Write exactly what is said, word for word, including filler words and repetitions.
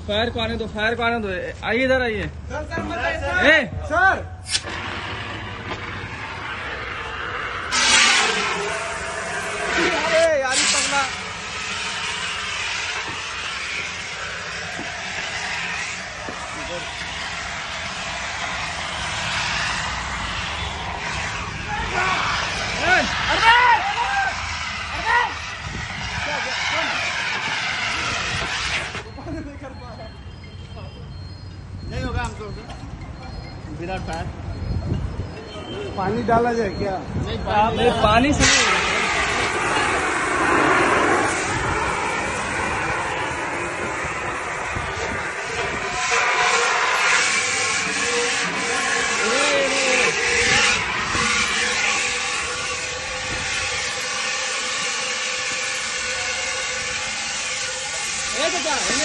Fire को आने दो, फायर को आने दो। आइए इधर आइए। सर सर मत आइए सर। ए सर अरे यार ये पगला। नहीं होगा हमको विराट फायर। पानी डाला जाए क्या? नहीं नहीं, पानी से नहीं। ए